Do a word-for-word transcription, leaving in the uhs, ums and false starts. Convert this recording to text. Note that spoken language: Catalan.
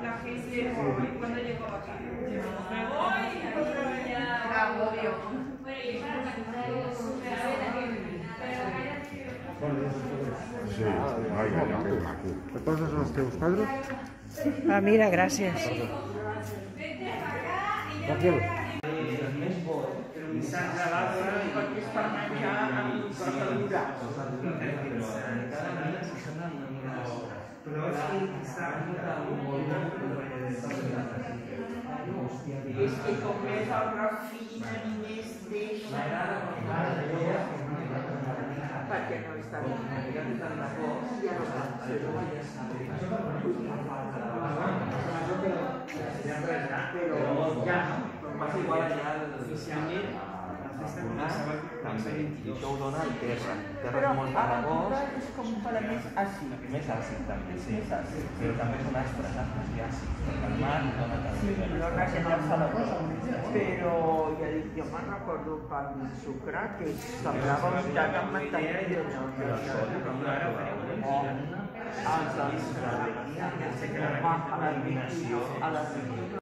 la gente cuando llegó aquí. Me voy y ya. Era obvio. Sí, vaya, ya, qué maco. ¿Qué pasa son los teus padres? Ah, mira, gràcies. Raquel. Saps a l'altre i perquè és per menjar amb coses però és que està és que com més el refina ni més deixa perquè no està bé ja no va però ja passa igual allà oficialment també, i això ho dona el terra. El terra però és molt pedagós. és com un pala més àcid. Més àcid també, sí. Però també són astres, astres i àcids. Perquè el mar dona també. Sí, dona aquella salador. Però ja dic, jo me'n recordo per sucre que semblava un llac amb mantega i allò que era els dels a l'eliminació a la